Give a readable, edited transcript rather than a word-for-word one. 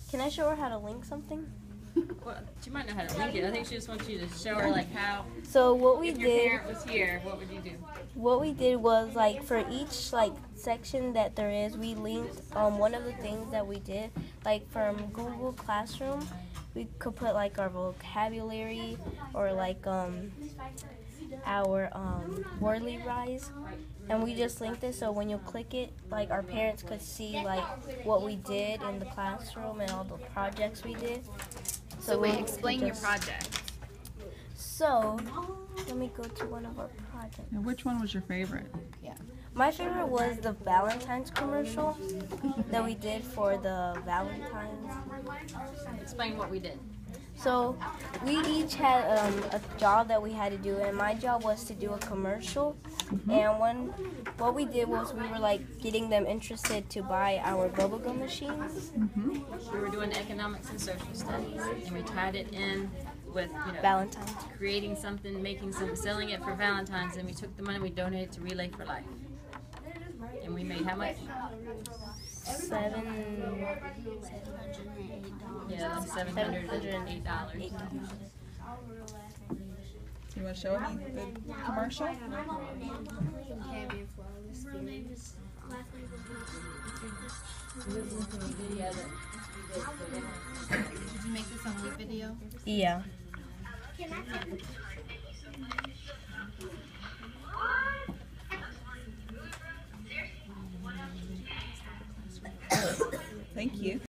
Can I show her how to link something? Well, she might know how to link it. I think she just wants you to show her like how. So what we If your did, parent was here, what would you do? what we did was like for each like section that there is, we linked one of the things that we did, like from Google Classroom, we could put like our vocabulary or like our Wordly Rise, and we just linked it so when you click it, like our parents could see like what we did in the classroom and all the projects we did. So wait, we explain could your project. So let me go to one of our projects. And which one was your favorite? My favorite was the Valentine's commercial that we did for the Valentine's. Explain what we did. So we each had a job that we had to do, and my job was to do a commercial. And what we did was we were like getting them interested to buy our bubblegum machines. We were doing economics and social studies, and we tied it in with Valentine's. creating something, making something, selling it for Valentine's, and we took the money, we donated to Relay for Life. And we made how much? Yeah, like $708. You want to show me the commercial? Did you make this on Leap Video? Yeah. Thank you.